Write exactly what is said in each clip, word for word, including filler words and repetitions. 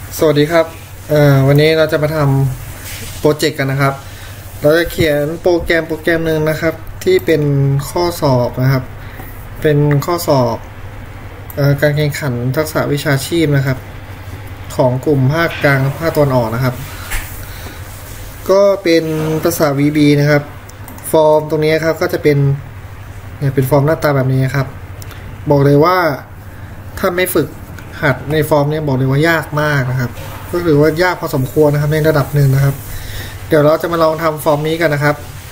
สวัสดีครับเอ่อวันนี้เราจะมาทำโปรเจกต์กันนะครับเราจะเขียนโปรแกรมโปรแกรมหนึ่งนะครับที่เป็นข้อสอบนะครับเป็นข้อสอบเอ่อการแข่งขันทักษะวิชาชีพนะครับของกลุ่มภาคกลางภาคตะวันออกนะครับก็เป็นภาษา วี บี นะครับฟอร์มตรงนี้ครับก็จะเป็นเนี่ยเป็นฟอร์มหน้าตาแบบนี้ครับบอกเลยว่าถ้าไม่ฝึกหัดในฟอร์มนี้บอกเลยว่ายากมากนะครับก็ถือว่ายากพอสมควรนะครับในระดับหนึ่งนะครับเดี๋ยวเราจะมาลองทำฟอร์มนี้กันนะครับ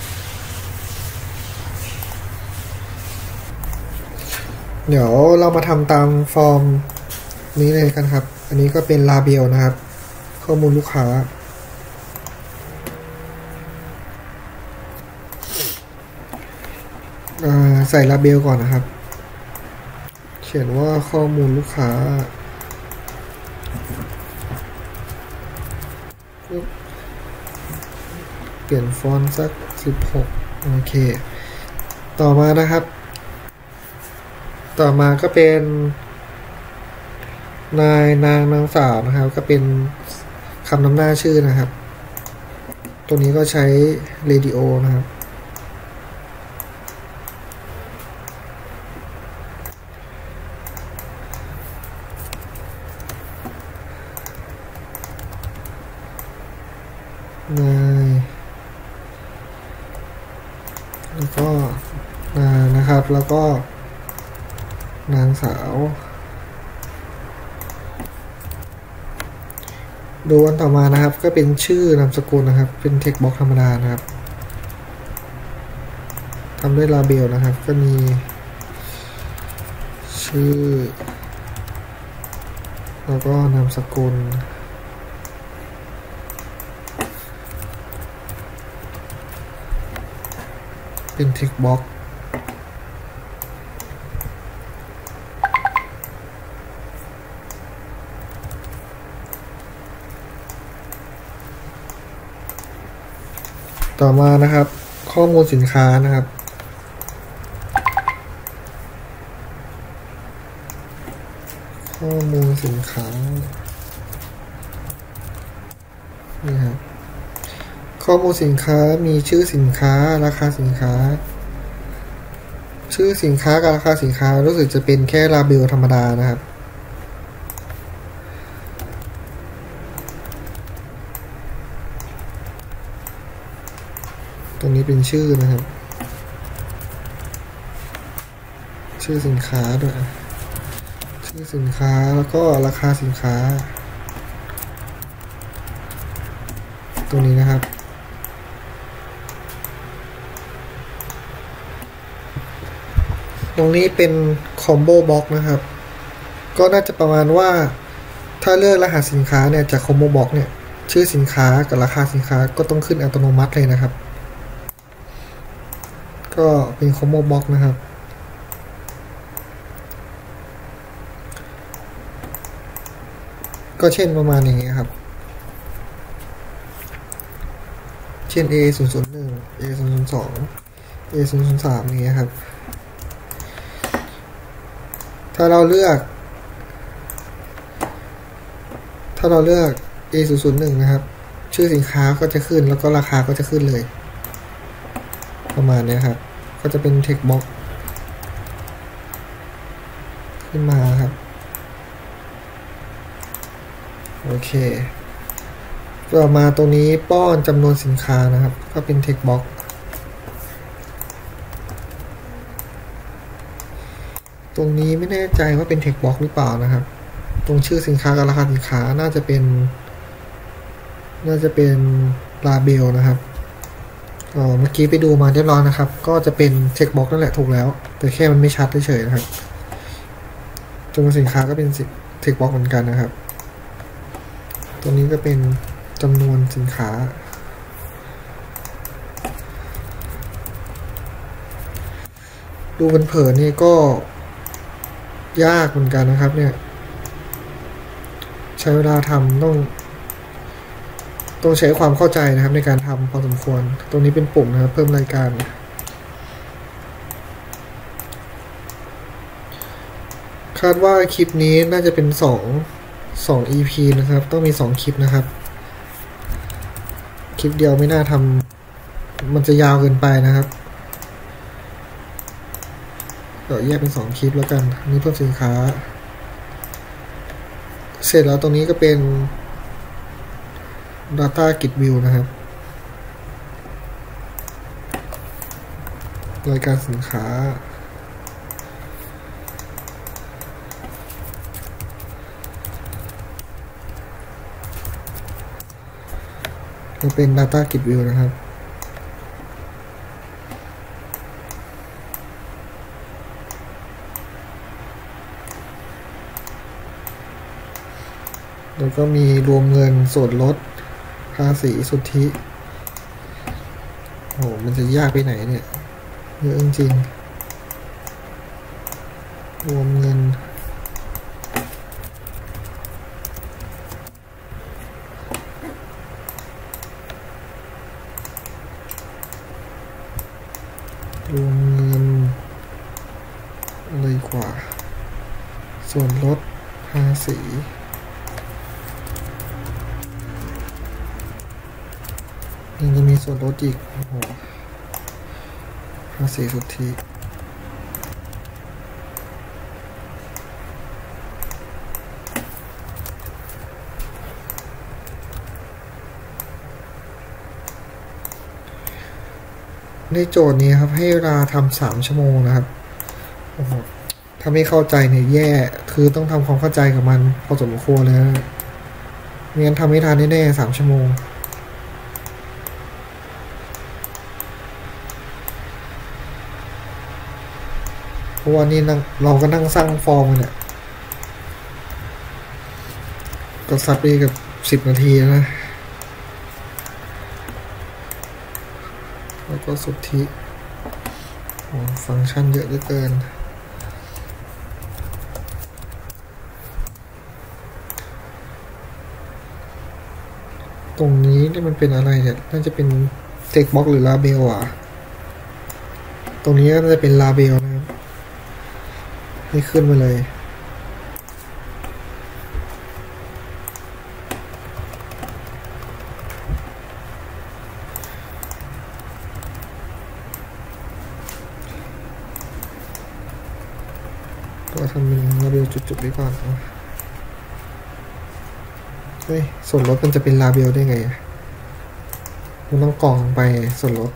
เดี๋ยวเรามาทำตามฟอร์มนี้เลยกันครับอันนี้ก็เป็นลาเบลนะครับข้อมูลลูกค้าใส่ลาเบลก่อนนะครับเขียนว่าข้อมูลลูกค้าเปลี่ยนฟอนต์สักสิบหกโอเคต่อมานะครับต่อมาก็เป็นนายนางนางสาวนะครับก็เป็นคำนำหน้าชื่อนะครับตัวนี้ก็ใช้ radio นะครับนายแล้วก็นางนะครับแล้วก็นางสาวดูอันต่อมานะครับก็เป็นชื่อนามสกุลนะครับเป็น text box ธรรมดานะครับทำด้วยลาเบลนะครับก็มีชื่อแล้วก็นามสกุลเป็น text box ต่อมานะครับข้อมูลสินค้านะครับข้อมูลสินค้านี่ครับข้อมูลสินค้ามีชื่อสินค้าราคาสินค้าชื่อสินค้ากับราคาสินค้ารู้สึกจะเป็นแค่ลาเบลธรรมดานะครับตรงนี้เป็นชื่อนะครับชื่อสินค้าด้วยชื่อสินค้าแล้วก็ราคาสินค้าตรงนี้นะครับตรงนี้เป็นคอมโบบ็อกนะครับก็น่าจะประมาณว่าถ้าเลือกรหัสสินค้าเนี่ยจากคอมโบบ็อกเนี่ยชื่อสินค้ากับราคาสินค้าก็ต้องขึ้นอัตโนมัติเลยนะครับก็เป็นคอมโบบ็อกนะครับก็เช่นประมาณอย่างนี้ครับเช่น A ศูนย์ ศูนย์ หนึ่ง A ศูนย์ ศูนย์ สอง A ศูนย์ ศูนย์ สามอย่างนี้ครับถ้าเราเลือกถ้าเราเลือก A ศูนย์ ศูนย์ หนึ่ง นะครับชื่อสินค้าก็จะขึ้นแล้วก็ราคาก็จะขึ้นเลยประมาณนี้ครับก็จะเป็น text box ขึ้นมาครับโอเคต่อมาตรงนี้ป้อนจำนวนสินค้านะครับก็เป็น text box ตรงนี้ไม่แน่ใจว่าเป็น text box หรือเปล่านะครับตรงชื่อสินค้ากับราคาสินค้าน่าจะเป็นน่าจะเป็นลาเบลนะครับเมื่อกี้ไปดูมาเรียบร้อยนะครับก็จะเป็น text box นั่นแหละถูกแล้วแต่แค่มันไม่ชัดเฉยๆนะครับจำนวนสินค้าก็เป็น text box เหมือนกันนะครับตรงนี้ก็เป็นจำนวนสินค้าดูเผินๆนี่ก็ยากเหมือนกันนะครับเนี่ยใช้เวลาทำต้องต้องใช้ความเข้าใจนะครับในการทำพอสมควรตรงนี้เป็นปุ่มนะครับเพิ่มรายการคาดว่าคลิปนี้น่าจะเป็นสองสอง อี พี นะครับต้องมีสองคลิปนะครับคลิปเดียวไม่น่าทำมันจะยาวเกินไปนะครับเดี๋ยวแยกเป็นสองคลิปแล้วกันนี่เพิ่มสินค้าเสร็จแล้วตรงนี้ก็เป็น Data Grid View นะครับรายการสินค้าจะเป็น Data Grid View นะครับแล้วก็มีรวมเงินส่วนลดภาษีสุทธิโหมันจะยากไปไหนเนี่ยเยอะจริงๆรวมเงินรวมเงินอะไรกว่าส่วนลดภาษียังจะมีส่วนลดอีกโอ้โหภาษีสุทธิในโจทย์นี้ครับให้เวลาทำสามชั่วโมงนะครับโอ้โหถ้าไม่เข้าใจเนี่ยแย่คือต้องทำความเข้าใจกับมันพอสมควรเลยไม่งั้นทำไม่ทันแน่ๆสามชั่วโมงเพราะว่านี่นั่งเราก็นั่งสร้างฟอร์มกันเนี่ยก็ซัดไปกับสิบนาทีนะแล้วก็สุทธิฟังก์ชันเยอะเหลือเกินตรงนี้นี่มันเป็นอะไรเนี่ยน่าจะเป็นเทคบ็อกหรือลาเบลอ่ะตรงนี้น่าจะเป็นลาเบลนะครับให้ขึ้นมาเลยก็ทำเป็นลาเบลจุดๆไว้ก่อนเฮ้ยส่วนลดมันจะเป็นลาเบลได้ไงมันต้องกรองไปส่วนลด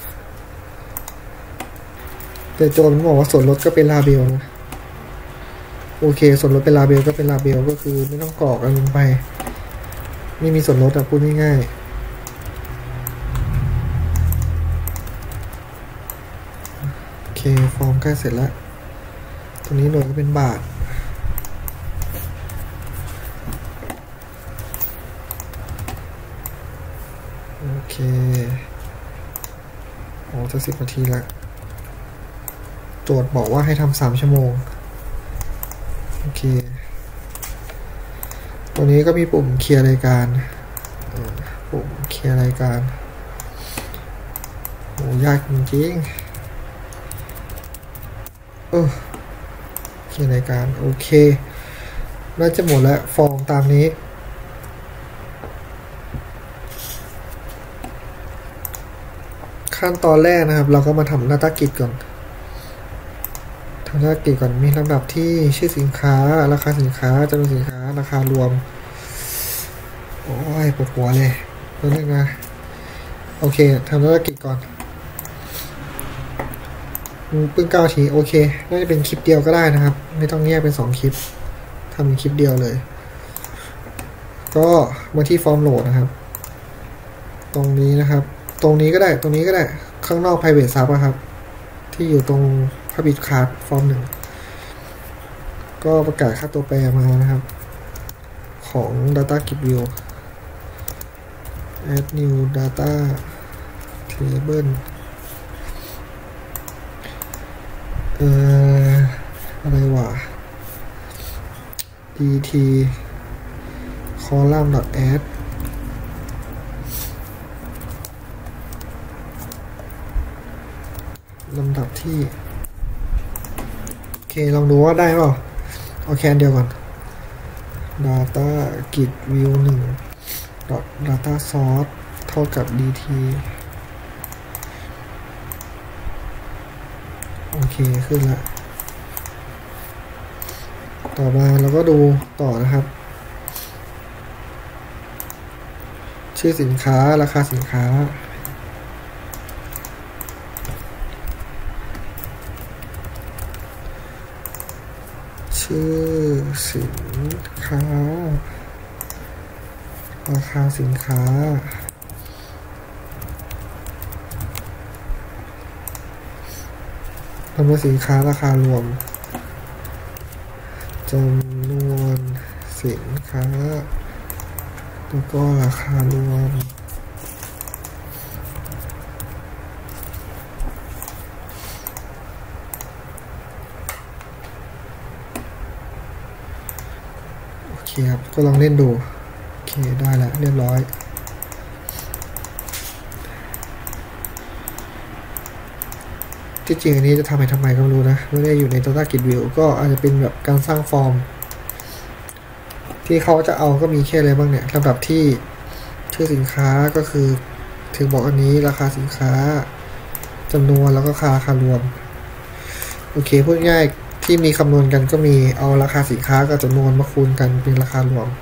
แต่โจนบอกว่าส่วนลดก็เป็นลาเบลนะโอเคส่วนลดเป็นลาเบลก็เป็นลาเบลก็คือไม่ต้องกรอกอะไรลงไปไม่มีส่วนลดอะพูดง่ายๆโอเคฟอร์มใกล้เสร็จแล้วตรงนี้หน่วยก็เป็นบาทโอเคโอ้จะสิบนาทีละโจทย์บอกว่าให้ทำสามชั่วโมงโอเคตรงนี้ก็มีปุ่มเคลียร์รายการปุ่มเคลียร์รายการโอ้ยากจริงๆเออเคลียร์รายการโอเคน่าจะหมดแล้วฟอร์มตามนี้ขั้นตอนแรกนะครับเราก็มาทำ Data Grid ก่อนทำ Data Grid ก่อนมีลำดับที่ชื่อสินค้าราคาสินค้าจำนวนสินค้าราคารวมโอ้ยปวดหัวเลยตัวนึงนะโอเคทำ Data Grid ก่อนปึ้งเก้าทีโอเคน่าจะเป็นคลิปเดียวก็ได้นะครับไม่ต้องแยกเป็นสองคลิปทำเป็นคลิปเดียวเลยก็มาที่ฟอร์มโหลดนะครับตรงนี้นะครับตรงนี้ก็ได้ตรงนี้ก็ได้ข้างนอก private sub ครับที่อยู่ตรง public card ฟอร์มหนึ่งก็ประกาศค่าตัวแปรมานะครับของ Data Grid View add new data table เอ่ออะไรวะ dt column addลำดับที่โอเคลองดูว่าได้เปล่าเอาแคนเดียวก่อน data git view หนึ่ง data source เท่ากับ dt โอเคขึ้นละต่อมาเราก็ดูต่อนะครับชื่อสินค้าราคาสินค้าชื่อสินค้าราคาสินค้าจำนวนสินค้าราคารวมจำนวนสินค้าแล้วก็ราคารวมโอเคครับก็ลองเล่นดูโอเคได้แล้วเรียบร้อยที่จริงอันนี้จะทำไปทำไมก็ไม่รู้นะไม่ได้อยู่ใน Data Git View ก็อาจจะเป็นแบบการสร้างฟอร์มที่เขาจะเอาก็มีแค่อะไรบ้างเนี่ยลำดับที่ชื่อสินค้าก็คือถึงบอกอันนี้ราคาสินค้าจำนวนแล้วก็ราคารวมโอเคพูดง่ายที่มีคำนวณกันก็มีเอาราคาสินค้ากับจำนวนมาคูณกันเป็นราคารวม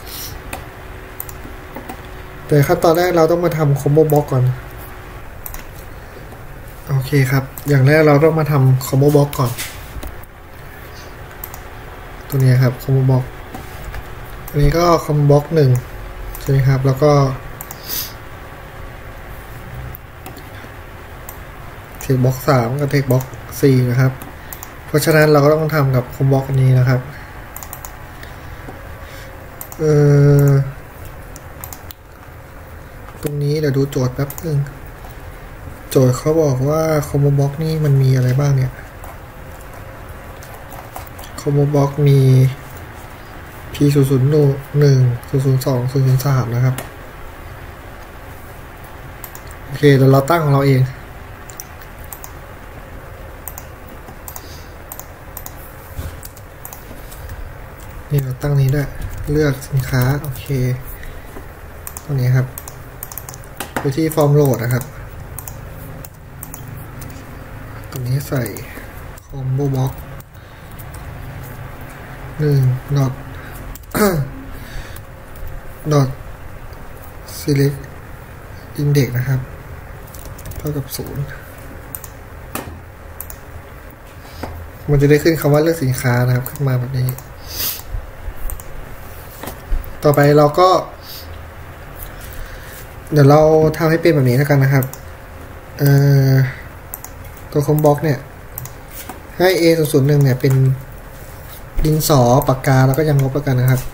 แต่ขั้นตอนแรกเราต้องมาทำ combo box ก่อนโอเคครับอย่างแรกเราต้องมาทำ combo box ก่อนตัวนี้ครับ combo box อันนี้ก็ combo box หนึ่งใช่ไหมครับแล้วก็เทคบ็อกสามกับเทคบ็อกสี่นะครับเพราะฉะนั้นเราก็ต้องทำกับ combo box อันนี้นะครับเอ่อตรงนี้เดี๋ยวดูโจทย์แป๊บนึงโจทย์เขาบอกว่า combo box นี่มันมีอะไรบ้างเนี่ย combo box มี p ศูนย์ ศูนย์ หนึ่ง ศูนย์ ศูนย์ สอง ศูนย์ ศูนย์ สามนะครับโอเคเดี๋ยวเราตั้งของเราเองนี่เราตั้งนี้ด้วยเลือกสินค้าโอเคตรงนี้ครับไปที่ฟอร์มโหลดนะครับตรงนี้ใส่ combo box หนึ่ง dot dot select index นะครับเท่ากับศูนย์มันจะได้ขึ้นคำว่าเลือกสินค้านะครับขึ้นมาแบบนี้ต่อไปเราก็เดี๋ยวเราทำให้เป็นแบบนี้แล้วกันนะครับเอ่อตัวคอมบ็อกเนี่ยให้ เอ ศูนย์ ศูนย์ หนึ่งเนี่ยเป็นดินสอปากกาแล้วก็ยังลบแล้วกันนะครับ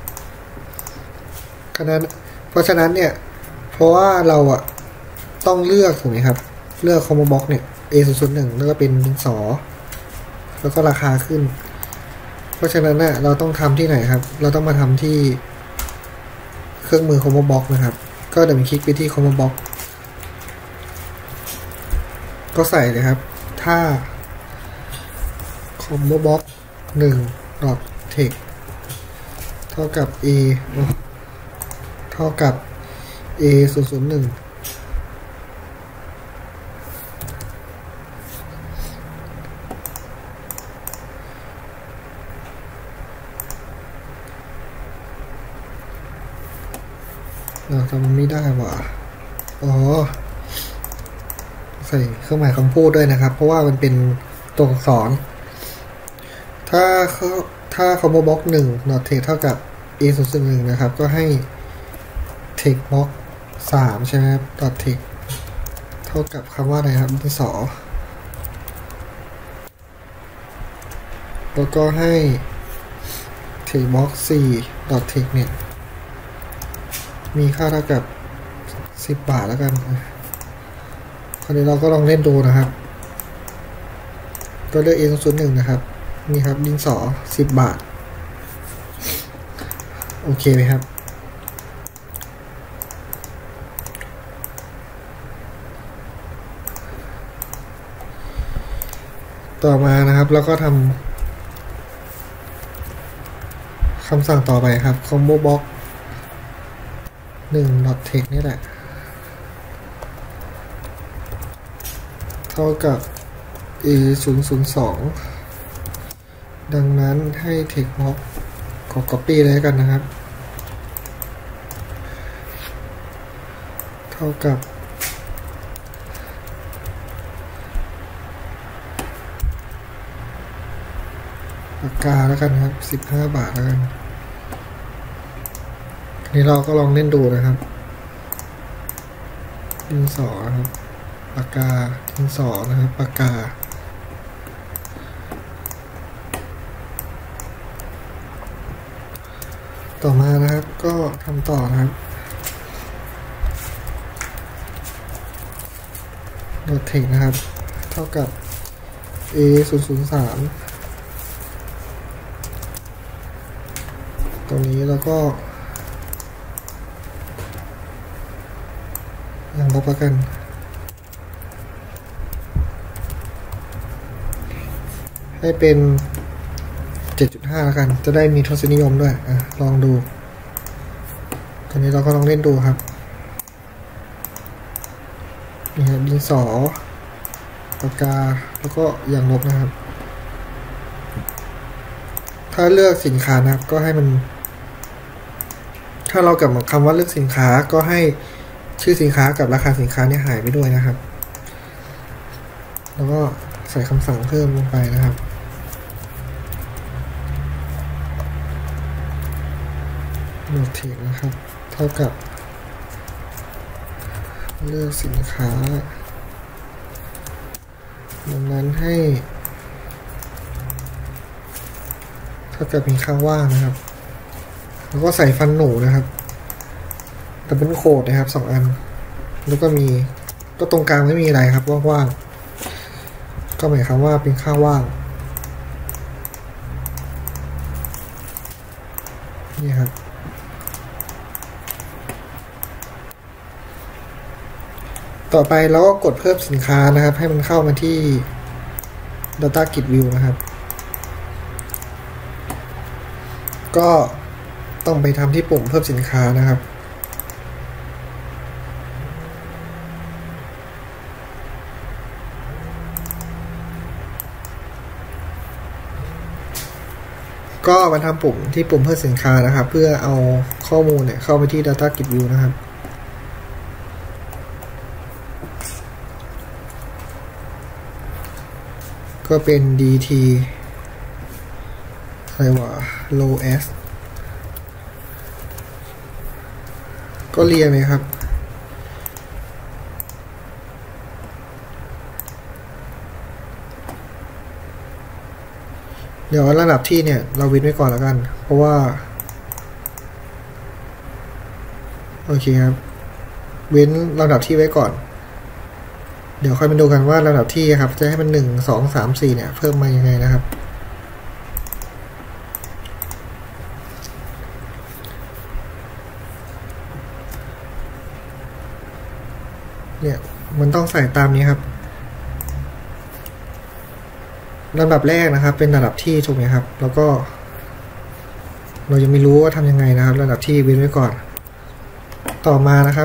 เพราะฉะนั้นเพราะฉะนั้นเนี่ยเพราะว่าเราอะต้องเลือกถูกไหมครับเลือกคอมบ็อกเนี่ย เอ ศูนย์ ศูนย์ หนึ่งแล้วก็เป็นดินสอแล้วก็ราคาขึ้นเพราะฉะนั้นน่ะเราต้องทำที่ไหนครับเราต้องมาทำที่เครื่องมือ combo box นะครับก็เดี๋ยวคลิกไปที่ combo box ก็ใส่เลยครับถ้า combo box หนึ่ง dot text เท่ากับ a เท่ากับ a ศูนย์ ศูนย์ หนึ่งเราทำไม่ได้ว่ะอ๋อใส่เครื่องหมายคำพูดด้วยนะครับเพราะว่ามันเป็นตัวอักษรถ้าเขาถ้า combo box หนึ่ง dot text เท่ากับ a ศูนย์ ศูนย์ หนึ่งนะครับก็ให้ text box สามใช่ไหมครับ dot text เท่ากับคำว่าอะไรครับดินสอแล้วก็ให้ text box สี่ dot text เนี่ยมีค่าเท่ากับสิบบาทแล้วกันคราวนี้เราก็ลองเล่นดูนะครับก็เลือก เอ ศูนย์ ศูนย์ หนึ่งนะครับนี่ครับดินสอสิบบาทโอเคไหมครับต่อมานะครับแล้วก็ทำคำสั่งต่อไปครับ combo box หนึ่ง .text นี่แหละเท่ากับ a ศูนย์ ศูนย์ สองดังนั้นให้ text box ขอ copy เลยกันนะครับเท่ากับปากกาแล้วกันครับสิบห้าบาทแล้วกันนี้เราก็ลองเล่นดูนะครับดินสอนะครับปากกาดินสอนะครับปากกาต่อมานะครับก็ทำต่อนะครับโน้ตเทคนะครับเท่ากับ a ศูนย์ ศูนย์ สามตรงนี้แล้วก็ยังลบแล้วกันให้เป็น เจ็ดจุดห้า แล้วกันจะได้มีทศนิยมด้วยอ่ะลองดูตอนนี้เราก็ลองเล่นดูครับนี่ครับดินสอปากกาแล้วก็อย่างลบนะครับถ้าเลือกสินค้านะครับก็ให้มันถ้าเรากลับมาคำว่าเลือกสินค้าก็ให้ชื่อสินค้ากับราคาสินค้าเนี่ยหายไปด้วยนะครับแล้วก็ใส่คำสั่งเพิ่มลงไปนะครับโน้ตเทคนะครับเท่ากับเลือกสินค้าดังนั้นให้เท่ากับมีค่าว่างนะครับแล้วก็ใส่ฟันหนูนะครับดับเบิลโค้ดนะครับสองอันแล้วก็มีก็ตรงกลางไม่มีอะไรครับว่างๆก็หมายความว่าเป็นค่าว่างนี่ครับต่อไปเราก็กดเพิ่มสินค้านะครับให้มันเข้ามาที่ Data Grid View นะครับก็ต้องไปทำที่ปุ่มเพิ่มสินค้านะครับก็มาทำปุ่มที่ปุ่มเพิ่มสินค้านะครับเพื่อเอาข้อมูลเนี่ยเข้าไปที่ Data Grid View นะครับก็เป็น ดี ที อะไรวะ low s ก็เรียงเลยครับเดี๋ยวระดับที่เนี่ยเราเว้นไว้ก่อนแล้วกันเพราะว่าโอเคครับเว้นระดับที่ไว้ก่อนเดี๋ยวค่อยมาดูกันว่าระดับที่ครับจะให้มันหนึ่ง สอง สาม สี่เนี่ยเพิ่มมายังไงนะครับเนี่ยมันต้องใส่ตามนี้ครับลำดับแรกนะครับเป็นระดับที่ถูกไหมครับแล้วก็เรายังไม่รู้ว่าทำยังไงนะครับระดับที่เว้นไว้ก่อนต่อมานะครับ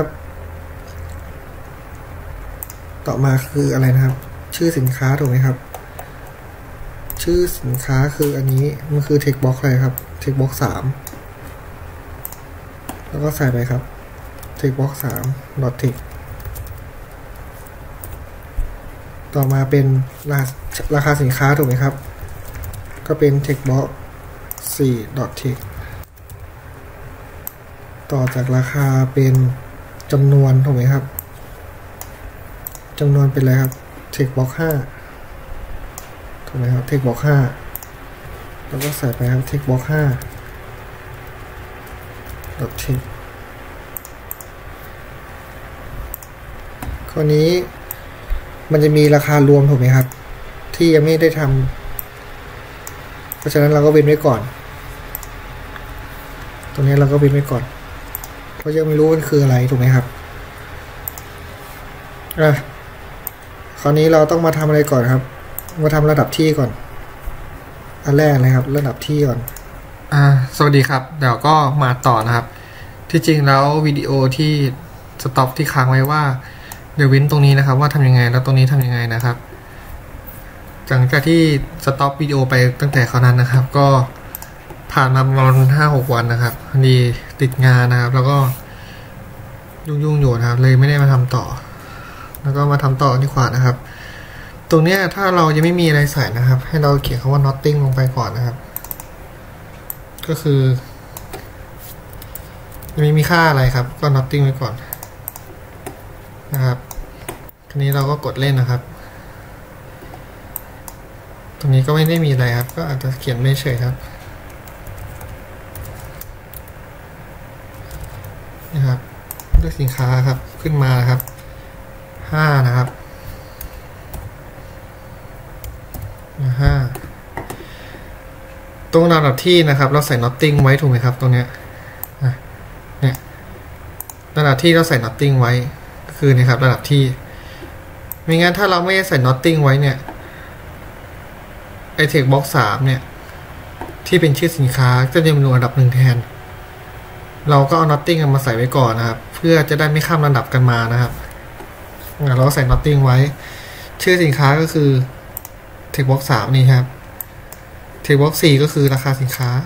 ต่อมาคืออะไรนะครับชื่อสินค้าถูกไหมครับชื่อสินค้าคืออันนี้มันคือ text box อะไรครับ text box สามแล้วก็ใส่ไปครับ text box สาม dot text ต่อมาเป็นราคาสินค้าถูกไหมครับก็เป็น text box สี่ dot text ต่อจากราคาเป็นจำนวนถูกไหมครับจำนวนเป็นอะไรครับ text box ห้าถูกไหมครับ text box ห้าแล้วก็ใส่ไปครับ text box ห้า dot text ข้อนี้มันจะมีราคารวมถูกไหมครับที่ยังไม่ได้ทำเพราะฉะนั้นเราก็เว้นไว้ก่อนตรงนี้เราก็เว้นไว้ก่อนเพราะยังไม่รู้มันคืออะไรถูกไหมครับอ่ะคราวนี้เราต้องมาทำอะไรก่อนครับมาทำระดับที่ก่อนอันแรกเลยครับระดับที่ก่อนอ่าสวัสดีครับเดี๋ยวก็มาต่อนะครับที่จริงแล้ววิดีโอที่สต็อปที่ค้างไว้ว่าเดี๋ยวเว้นตรงนี้นะครับว่าทำยังไงแล้วตรงนี้ทำยังไงนะครับหลังจากที่สต็อปวิดีโอไปตั้งแต่คราวนั้นนะครับก็ผ่านมาประมาณห้าหกวันนะครับพอดีติดงานนะครับแล้วก็ยุ่งๆอยู่นะครับเลยไม่ได้มาทำต่อแล้วก็มาทำต่อดีกว่านะครับตรงเนี้ยถ้าเรายังไม่มีอะไรใส่นะครับให้เราเขียนคำว่า nothing ลงไปก่อนนะครับก็คือไม่มีค่าอะไรครับก็ nothing ไว้ก่อนนะครับทีนี้เราก็กดเล่นนะครับตรงนี้ก็ไม่ได้มีอะไรครับก็อาจจะเขียนไม่เฉยครับนะครับเลือกสินค้าครับขึ้นมานะครับห้านะครับห้าตรงระดับที่นะครับเราใส่ nothing ไว้ถูกไหมครับตรงเนี้ยเนี่ยระดับที่เราใส่ nothing ไว้ก็คือนี่ครับระดับที่ไม่งั้นถ้าเราไม่ใส่ nothing ไว้เนี่ยไอ text box สามเนี่ยที่เป็นชื่อสินค้าจะจะอยู่ระดับหนึ่งแทนเราก็เอา nothing มาใส่ไว้ก่อนนะครับเพื่อจะได้ไม่ข้ามระดับกันมานะครับเราใส่ nothing ไว้ชื่อสินค้าก็คือ text box สามนี่ครับtext box สี่ก็คือราคาสินค้า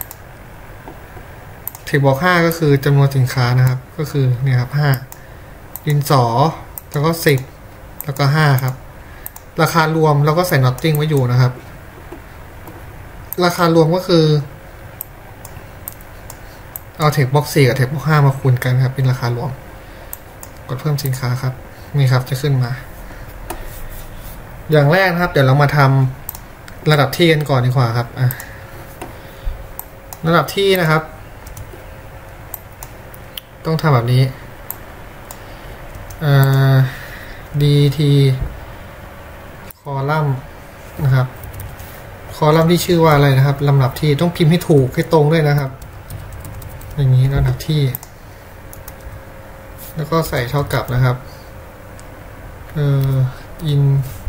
text box ห้าก็คือจำนวนสินค้านะครับก็คือเนี่ยครับห้าดินสอแล้วก็สิบแล้วก็ห้าครับราคารวมเราก็ใส่ nothing ไว้อยู่นะครับราคารวมก็คือเอา text box สี่กับ text box ห้ามาคูณกันครับเป็นราคารวมกดเพิ่มสินค้าครับนี่ครับจะขึ้นมาอย่างแรกนะครับเดี๋ยวเรามาทำระดับที่กันก่อนดีกว่าครับอ่ะระดับที่นะครับต้องทำแบบนี้อ่า dt คอลัมน์นะครับคอลัมน์ที่ชื่อว่าอะไรนะครับลำดับที่ต้องพิมพ์ให้ถูกให้ตรงด้วยนะครับอย่างนี้ระดับที่แล้วก็ใส่เท่ากับนะครับเอ่อ in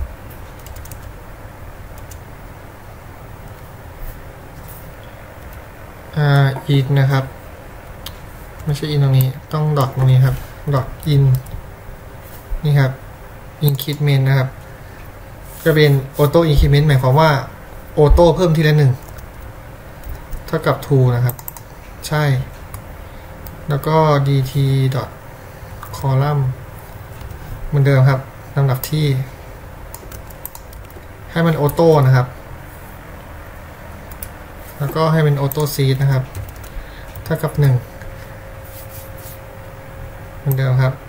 อ่า in นะครับไม่ใช่ in ตรงนี้ต้องดอทตรงนี้ครับดอท in นี่ครับ increment นะครับจะเป็น auto increment หมายความว่าออโต้เพิ่มทีละหนึ่งเท่ากับ two นะครับใช่แล้วก็ dt dot column เหมือนเดิมครับลำดับที่ให้มันออโต้นะครับแล้วก็ให้เป็นออโต้ซีดนะครับเท่ากับหนึ่งเหมือนเดิมครับ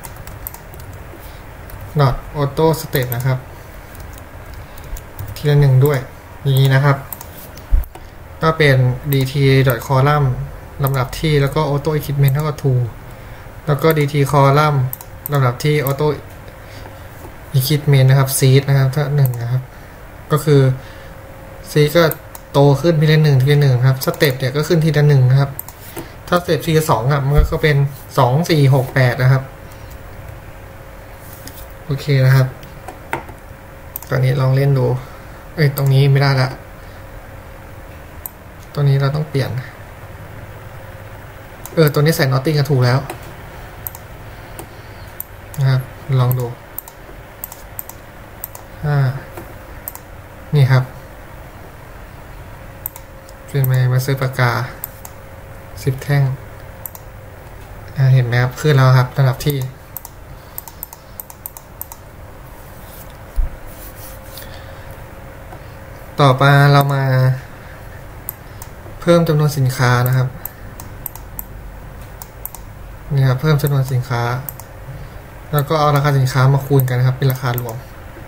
dot auto step นะครับทีละหนึ่งด้วยอย่างนี้นะครับก็เป็น dt dot column ลำดับที่แล้วก็ auto increment เท่ากับ two แล้วก็ dt column ลำดับที่ auto increment นะครับ seed นะครับถ้าหนึ่งนะครับก็คือ seed ก็โตขึ้นทีละหนึ่งทีละหนึ่งครับสเต็ปเนี่ยก็ขึ้นทีละหนึ่งนะครับถ้าสเต็ปทีละสองอ่ะมันก็เป็นสองสี่หกแปดนะครับโอเคนะครับตอนนี้ลองเล่นดูเอ้ยตรงนี้ไม่ได้ละตัวนี้เราต้องเปลี่ยนเออตัวนี้ใส่ nothing ก็ถูกแล้วนะครับลองดูอ่านี่ครับเป็นไงมาซื้อปากกาสิบแท่งอ่าเห็นไหมครับขึ้นแล้วครับระดับที่ต่อมาเรามาเพิ่มจำนวนสินค้านะครับนี่ครับเพิ่มจำนวนสินค้าแล้วก็เอาราคาสินค้ามาคูณกันนะครับเป็นราคารวม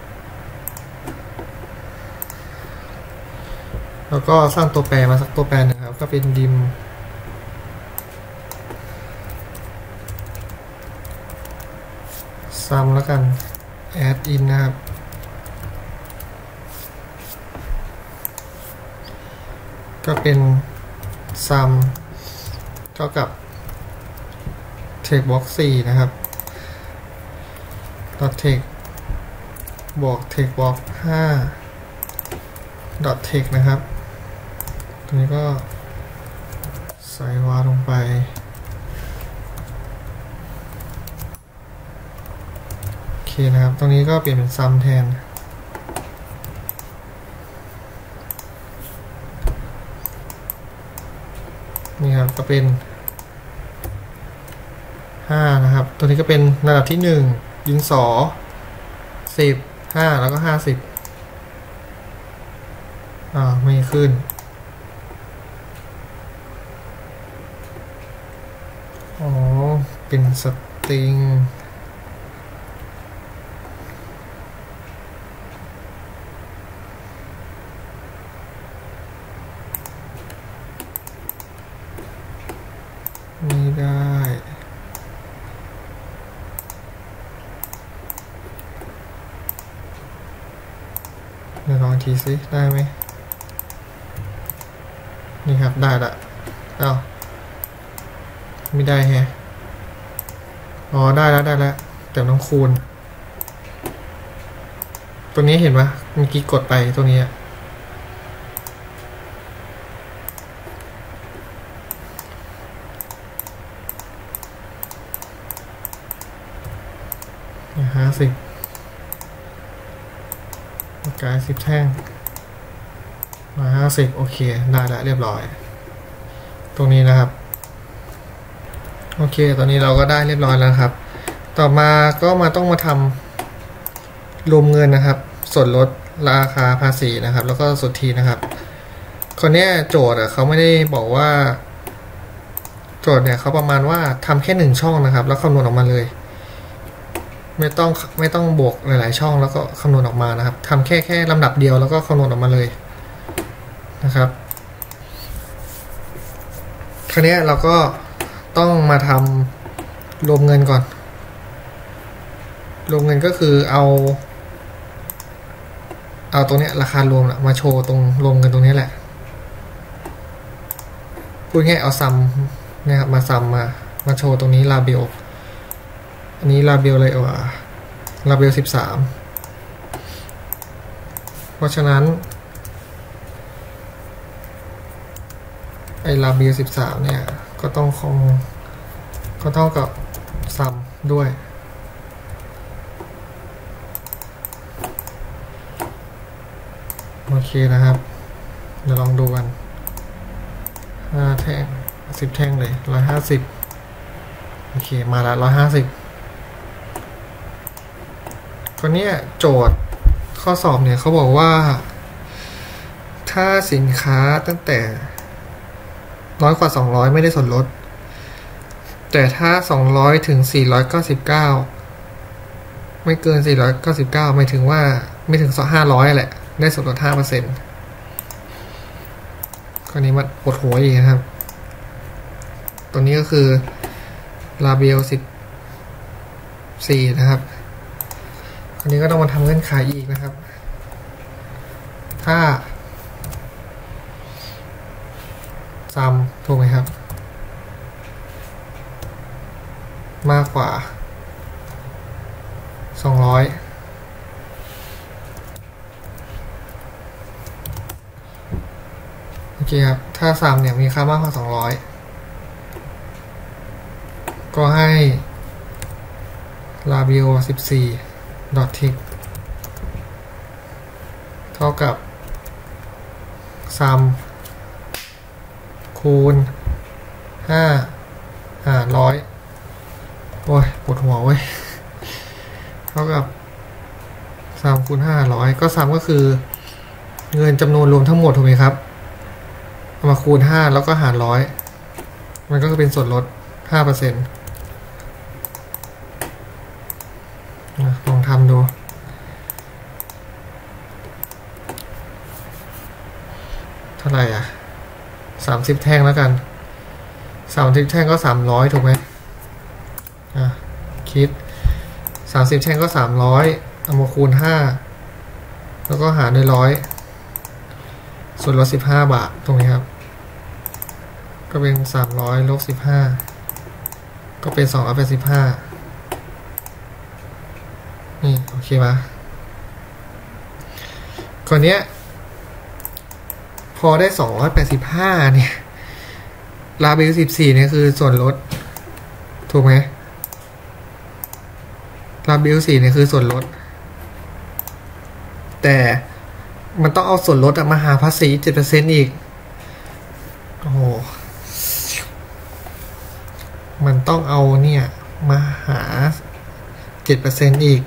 แล้วก็สร้างตัวแปรมาสักตัวแปรหนึ่งครับก็เป็น dim sum แล้วกัน add in นะครับก็เป็น sum เท่ากับ text box สี่นะครับ dot text บวก text box ห้า dot text นะครับตัวนี้ก็ใส่วาลงไปโอเคนะครับตรงนี้ก็เปลี่ยนเป็นซัมแทนนี่ครับก็เป็นห้านะครับตัวนี้ก็เป็นระดับที่หนึ่งดินสอสิบ ห้าแล้วก็ห้าสิบอ่าไม่ขึ้นอ๋อเป็นสตริงไม่ได้เดี๋ยวลองทีซิได้ไหมนี่ครับได้ละอ้าวไม่ได้แฮะอ๋อได้แล้วได้แล้วแต่ต้องคูณตัวนี้เห็นปะเมื่อกี้กดไปตัวนี้ห้าสิบกายสิบแท่งมาห้าสิบโอเคได้แล้วเรียบร้อยตรงนี้นะครับโอเคตอนนี้เราก็ได้เรียบร้อยแล้วครับต่อมาก็มาต้องมาทำรวมเงินนะครับส่วนลดราคาภาษีนะครับแล้วก็สุทธินะครับคนนี้โจทย์อ่ะเขาไม่ได้บอกว่าโจทย์เนี่ยเขาประมาณว่าทำแค่หนึ่งช่องนะครับแล้วคำนวณออกมาเลยไม่ต้องไม่ต้องบวกหลายๆช่องแล้วก็คำนวณออกมานะครับทำแค่แค่ลำดับเดียวแล้วก็คำนวณออกมาเลยนะครับคราวนี้เราก็ต้องมาทำรวมเงินก่อนรวมเงินก็คือเอาเอาตรงนี้ราคารวมมาโชว์ตรงรวมเงินตรงนี้แหละพูดง่ายเอาซัมนะครับมาซัมมามาโชว์ตรงนี้ลาเบลอันนี้ลาเบลเลยว่าลาเบลสิบสามเพราะฉะนั้นไอ้ลาเบลสิบสามเนี่ยก็ต้องคงก็เท่ากับซัมด้วยโอเคนะครับเดี๋ยวลองดูกันห้าแท่งสิบแท่งเลยร้อยห้าสิบโอเคมาละร้อยห้าสิบคนนี้โจทย์ข้อสอบเนี่ยเขาบอกว่าถ้าสินค้าตั้งแต่น้อยกว่าสองร้อยไม่ได้ส่วนลดแต่ถ้าสองร้อยถึงสี่ร้อยเก้าสิบเก้าไม่เกินสี่ร้อยเก้าสิบเก้าหมายถึงว่าไม่ถึงห้าร้อยแหละได้ส่วนลด ห้าเปอร์เซ็นต์ ข้อนี้มันปวดหัวอีกนะครับตัวนี้ก็คือลาเบลสิบสี่นะครับอันนี้ก็ต้องมาทำเงื่อนไขอีกนะครับถ้าซัมถูกไหมครับมากกว่าสองร้อยโอเคครับถ้าซัมเนี่ยมีค่ามากกว่าสองร้อยก็ให้ลาเบลสิบสี่ดอททิกเท่ากับซัมคูณห้าหารร้อยโอ้ยปวดหัวเว้ยเท่ากับซัมคูณห้าร้อยก็ซัมก็คือเงินจำนวนรวมทั้งหมดถูกไหมครับเอามาคูณห้าแล้วก็หารร้อยมันก็จะเป็นส่วนลด ห้าเปอร์เซ็นต์ลองทำดูเท่าไหร่อ่ะสามสิบแท่งแล้วกันสามสิบแท่งก็สามร้อยถูกไหมอ่ะคิดสามสิบแท่งก็สามร้อยเอามาคูณห้าแล้วก็หารด้วยร้อยส่วนลดสิบห้าบาทตรงนี้ครับก็เป็นสามร้อยลบสิบห้าก็เป็นสองร้อยแปดสิบห้านี่โอเคปะคนเนี้ยพอได้สองร้อยแปดสิบห้าเนี่ยลาเบลสิบสี่เนี่ยคือส่วนลดถูกไหมลาเบลสี่เนี่ยคือส่วนลดแต่มันต้องเอาส่วนลดมาหาภาษี เจ็ดเปอร์เซ็นต์ อีกโอ้โหมันต้องเอาเนี่ยมาหา เจ็ดเปอร์เซ็นต์ อีก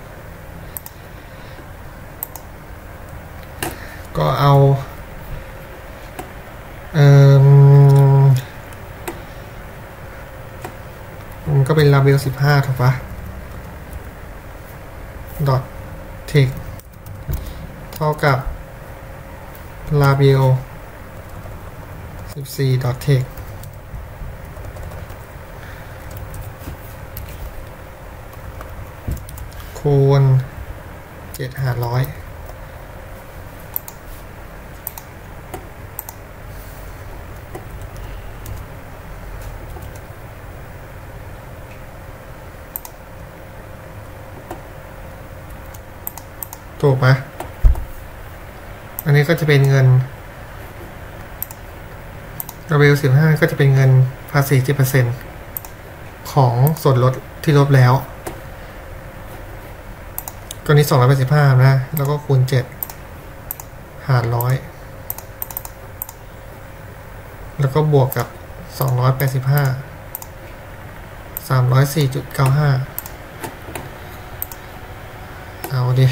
ก็เอาเอ่อมันก็เป็นลาเบลสิบห้าถูกปะ dot tex เท่ากับลาเบลสิบสี่ dot tex คูณเจ็ดหารร้อยถูกไหมอันนี้ก็จะเป็นเงินระเบิลสิบห้าก็จะเป็นเงินภาษี เจ็ดเปอร์เซ็นต์ ของส่วนลดที่ลบแล้วก็นี้สองร้อยแปดสิบห้านะแล้วก็คูณเจ็ดหารร้อยแล้วก็บวกกับสองร้อยแปดสิบห้า สามร้อยสี่จุดเก้าห้า เอาดิ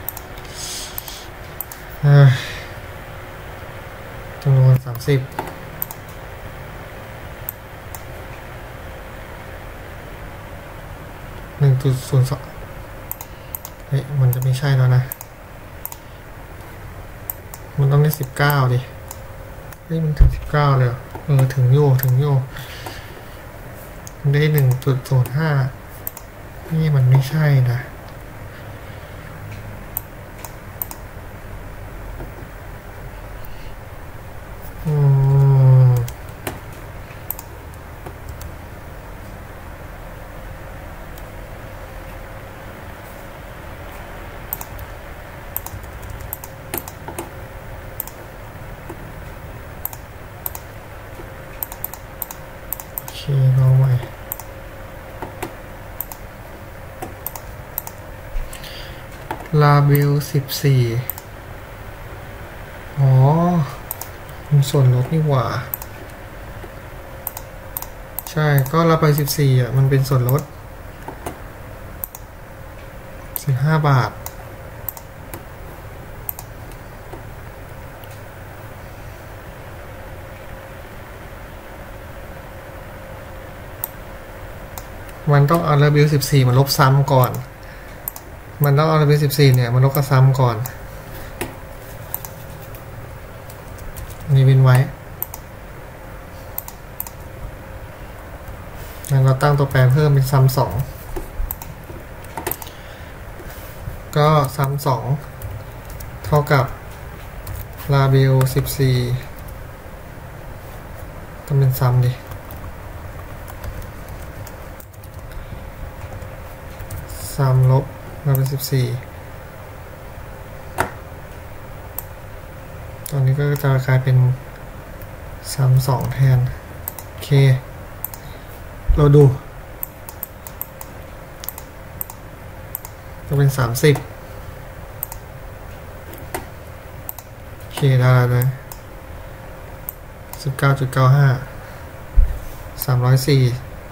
จำนวนสามสิบหนึ่งจุดศูนย์สองเฮ้ยมันจะไม่ใช่แล้วนะมันต้องได้สิบเก้าดิเฮ้ยมันถึงสิบเก้าเลยเออถึงโยถึงโยมันได้หนึ่งจุดศูนย์ห้านี่มันไม่ใช่นะอืมโอเคลองใหม่ลาเบลสิบสี่อ๋อมีส่วนลดนี่หว่าใช่ก็ลาเบลสิบสี่อ่ะมันเป็นส่วนลดสิบห้าบาทมันต้องเอาลาเบลสิบสี่มาลบซ้ำก่อนมันต้องเอาลาเบลสิบสี่เนี่ยมาลบกับซ้ำก่อนนี่เป็นไว้งั้นเราตั้งตัวแปรเพิ่มเป็นซัมสองก็ซัมสองเท่ากับลาเบลสิบสี่ต้องเป็นซัมดิซัมลบลาเบลสิบสี่ตอนนี้ก็จะกลายเป็นซัมสองแทนโอเคเราดูจะเป็นสามสิบโอเคได้แล้วนะสิบเก้าจุดเก้าห้า สามร้อยสี่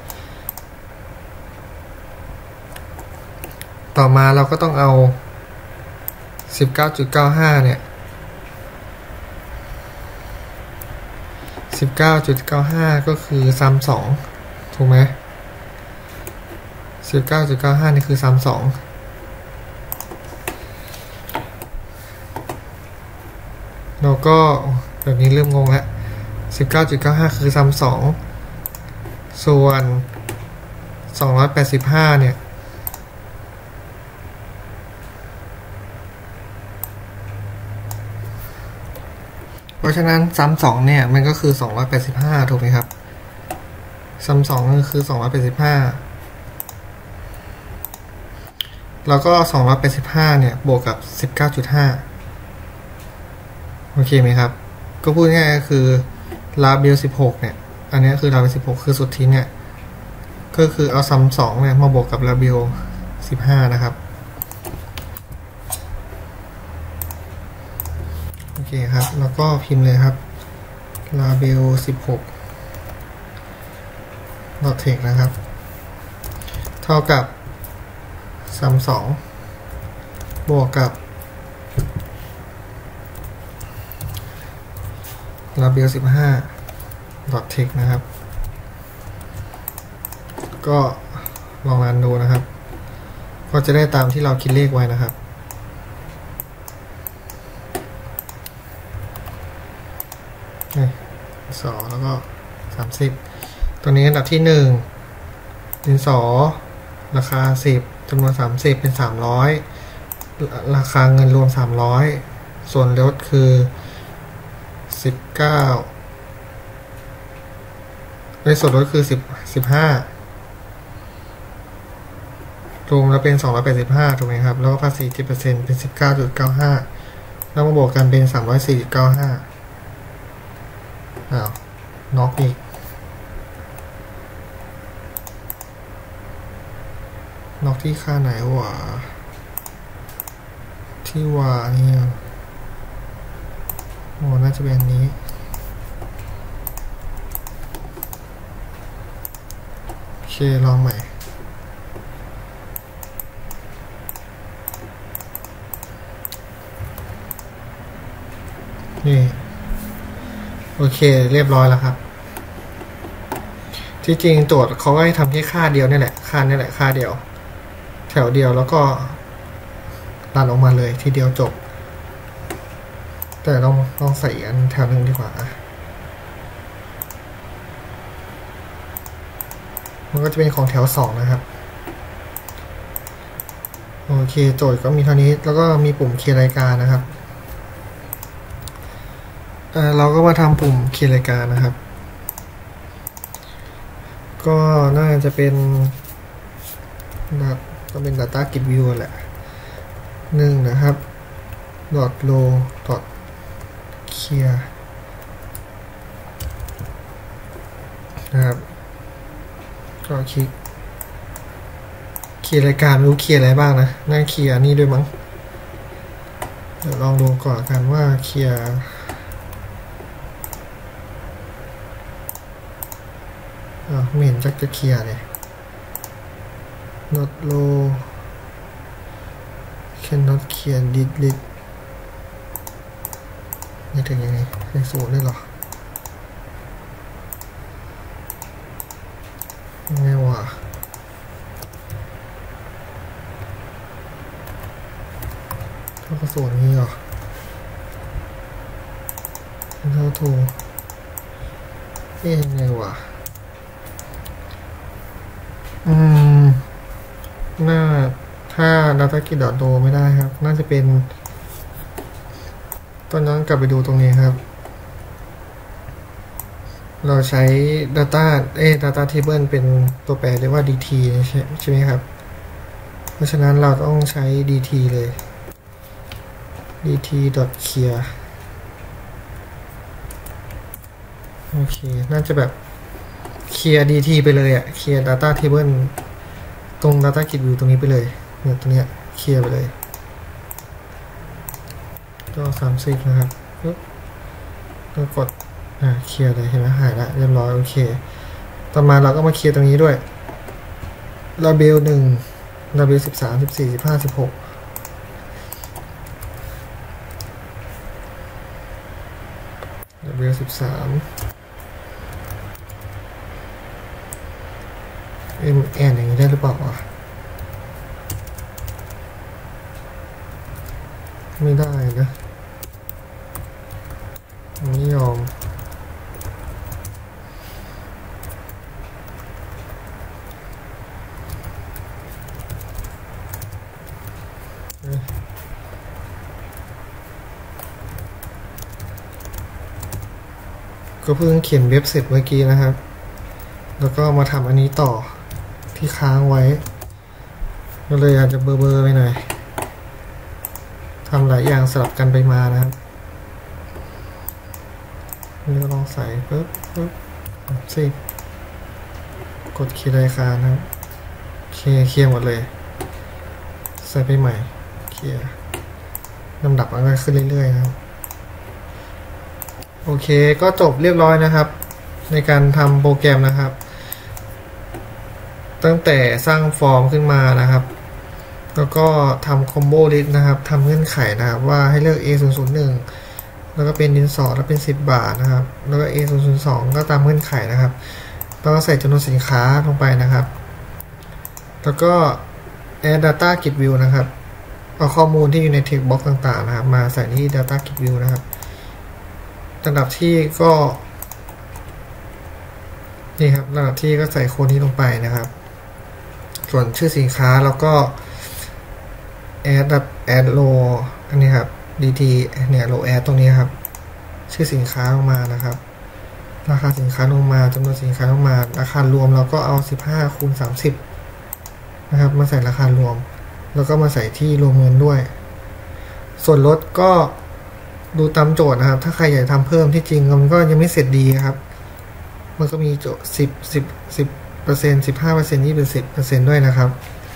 ต่อมาเราก็ต้องเอา สิบเก้าจุดเก้าห้า เนี่ยสิบเก้าจุดเก้าห้า ก็คือซัมสองถูกไหม สิบเก้าจุดเก้าห้า นี่คือซัมสองเราก็แบบนี้เริ่มงงแล้ว สิบเก้าจุดเก้าห้า คือซัมสองส่วนสองร้อยแปดสิบห้าเนี่ยเพราะฉะนั้นซัมสองเนี่ยมันก็คือสองร้อยแปดสิบห้าถูกไหมครับซัมสองก็คือสองร้อยแปดสิบห้าแล้วก็สองร้อยแปดสิบห้าเนี่ยบวกกับ สิบเก้าจุดห้า โอเคไหมครับก็พูดง่ายก็คือลาเบลสิบหกเนี่ยอันนี้คือเราเป็นสิบหกคือสุดทิ้งเนี่ยก็คือเอาซัมสองเนี่ยมาบวกกับลาเบลสิบห้านะครับโอเคครับแล้วก็พิมพ์เลยครับลาเบลสิบหกดอทเทคนะครับเท่ากับซัมสองบวกกับลาเบลสิบห้าดอทเทคนะครับก็ลองรันดูนะครับก็จะได้ตามที่เราคิดเลขไว้นะครับสองแล้วก็สามสิบตัวนี้อันดับที่หนึ่งดินสอราคาสิบจำนวนสามสิบเป็นสามร้อยราคาเงินรวมสามร้อยส่วนลดคือสิบเก้าในส่วนลดคือสิบ สิบห้ารวมแล้วเป็นสองร้อยแปดสิบห้าถูกไหมครับแล้วก็ภาษี เจ็ดเปอร์เซ็นต์ เป็น สิบเก้าจุดเก้าห้า แล้วมาบวกกันเป็น สามร้อยสี่จุดเก้าห้า อ้าวน็อกอีกน็อกที่ค่าไหนวะที่ว่าเนี่ยโอ้น่าจะเป็นอันนี้โอเคลองใหม่นี่โอเคเรียบร้อยแล้วครับที่จริงตรวจเขาก็ให้ทำแค่ค่าเดียวนี่แหละค่านี่แหละค่าเดียวแถวเดียวแล้วก็รันออกมาเลยทีเดียวจบแต่ลองลองใส่อันแถวหนึ่งดีกว่ามันก็จะเป็นของแถวสองนะครับโอเคโจทย์ก็มีเท่านี้แล้วก็มีปุ่มเคลียร์รายการนะครับเราก็มาทำปุ่มเคลียร์รายการนะครับก็น่าจะเป็นต้องเป็น Data Git View แหละหนึ่งนะครับ dot row dot clear นะครับก็คลิกเคลียร์รายการไม่รู้เคลียร์อะไรบ้างนะน่าเคลียร์นี่ด้วยมั้งเดี๋ยวลองดูก่อนกันว่าเคลียร์ไม่เห็นจักจะเคลียร์เลย not low cannot clear delete นี่ถึงยังไงเป็นศูนย์ได้หรอไม่ว่าเท่ากับศูนย์นี้หรอเท่าถูกเอ๊ะยังไงวะอืมน่าถ้า Data Git dot row ไม่ได้ครับน่าจะเป็นตอนนั้นกลับไปดูตรงนี้ครับเราใช้ data เอ๊ะ data table เป็นตัวแปรเรียกว่า dt ใช่ใช่ไหมครับเพราะฉะนั้นเราต้องใช้ dt เลย dt dot clear โอเคน่าจะแบบเคลียร์ ดี ที ไปเลยอะเคลียร์ data table ตรง data git view ตรงนี้ไปเลยเนี่ยตรงเนี้ยเคลียร์ไปเลยก็สามสิบนะครับปุ๊บก็กดอ่าเคลียร์เลยเห็นไหมหายละเรียบร้อยโอเคต่อมาเราก็มาเคลียร์ตรงนี้ด้วยลาเบลหนึ่งลาเบลสิบสามสิบสี่สิบห้าสิบหกลาเบลสิบสามเอ็มแอนอย่างนี้ได้หรือเปล่าอ่ะไม่ได้นะไม่ยอมก็เพิ่งเขียนเว็บเสร็จเมื่อกี้นะครับแล้วก็มาทำอันนี้ต่อที่ค้างไว้ก็เลยอาจจะเบอร์ๆไปหน่อยทำหลายอย่างสลับกันไปมานะครับนี่ก็ลองใส่ปึ๊บปึ๊บสิบกดเคลียร์รายการนะครับเคลียร์เคลียร์หมดเลยใส่ไปใหม่เคลียร์ลำดับมันก็ขึ้นเรื่อยๆนะครับโอเคก็จบเรียบร้อยนะครับในการทำโปรแกรมนะครับตั้งแต่สร้างฟอร์มขึ้นมานะครับแล้วก็ทำคอมโบลิสต์นะครับทำเงื่อนไขนะครับว่าให้เลือก เอ ศูนย์ ศูนย์ หนึ่ง แล้วก็เป็นดินสอแล้วเป็นสิบบาทนะครับแล้วก็ เอ ศูนย์ ศูนย์ สอง ก็ตามเงื่อนไขนะครับแล้วก็ใส่จำนวนสินค้าลงไปนะครับแล้วก็ add data grid view นะครับเอาข้อมูลที่อยู่ใน text box ต่างๆนะครับมาใส่ที่ data grid view นะครับลำดับที่ก็นี่ครับลำดับที่ก็ใส่โค้ดนี้ลงไปนะครับส่วนชื่อสินค้าแล้วก็ add add row อันนี้ครับ dt เนี่ย row add ตรงนี้ครับชื่อสินค้าลงมานะครับราคาสินค้าลงมาจำนวนสินค้าลงมาราคารวมเราก็เอาสิบห้าคูณสามสิบนะครับมาใส่ราคารวมแล้วก็มาใส่ที่รวมเงินด้วยส่วนลดก็ดูตามโจทย์นะครับถ้าใครอยากทำเพิ่มที่จริงมันก็ยังไม่เสร็จดีครับมันก็มีโจทย์สิบ สิบ สิบเปอร์เซ็นต์ สิบห้าเปอร์เซ็นต์ ยี่สิบเปอร์เซ็นต์ด้วยนะครับ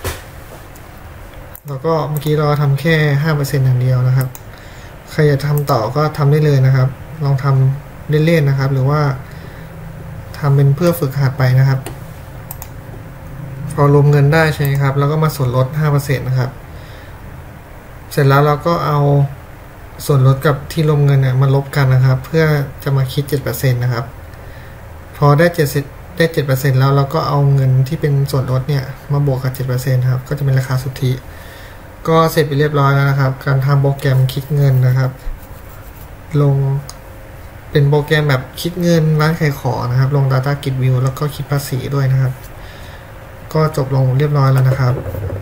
แล้วก็เมื่อกี้เราทำแค่ ห้าเปอร์เซ็นต์ อย่างเดียวนะครับใครอยากทำต่อก็ทำได้เลยนะครับลองทำเล่นๆนะครับหรือว่าทำเป็นเพื่อฝึกหัดไปนะครับพอรวมเงินได้ใช่ไหมครับแล้วก็มาส่วนลด ห้าเปอร์เซ็นต์ นะครับเสร็จแล้วเราก็เอาส่วนลดกับที่รวมเงินเนี่ยมาลบกันนะครับเพื่อจะมาคิด เจ็ดเปอร์เซ็นต์ นะครับพอได้7ได้ เจ็ดเปอร์เซ็นต์ แล้วเราก็เอาเงินที่เป็นส่วนลดเนี่ยมาบวกกับ เจ็ดเปอร์เซ็นต์ ครับก็จะเป็นราคาสุทธิก็เสร็จไปเรียบร้อยแล้วนะครับการทำโปรแกรมคิดเงินนะครับลงเป็นโปรแกรมแบบคิดเงินร้านขายของนะครับลง Data Grid View แล้วก็คิดภาษีด้วยนะครับก็จบลงเรียบร้อยแล้วนะครับ